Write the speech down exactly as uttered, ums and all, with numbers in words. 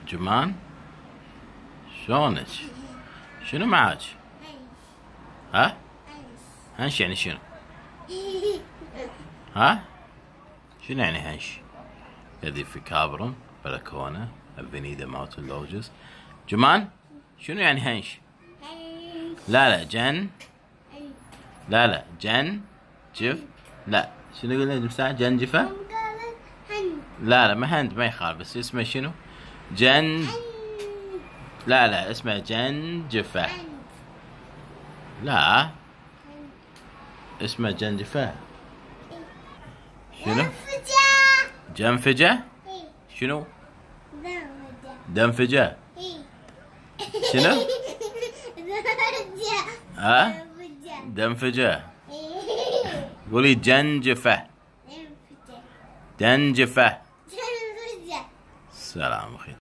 جمان شلونك؟ شنو معاك؟ ها؟ هنش يعني شنو؟ ها؟ شنو يعني هنش؟ يدي في كابرم بلكونة افنيدا مالت اللوجز. جمان شنو يعني هنش؟ لا لا جن لا لا جن جف لا شنو قلنا مساعد جنجفة؟ لا لا ما هند ما يخالف بس اسمه شنو؟ جن لا لا اسمه جنجفة. لا اسمه جنجفة. شنو؟ جنفجة؟ شنو؟ دنفجة. شنو؟ ها؟ دنفجة. قولي جنجفة. دنجفة. سلام أخي.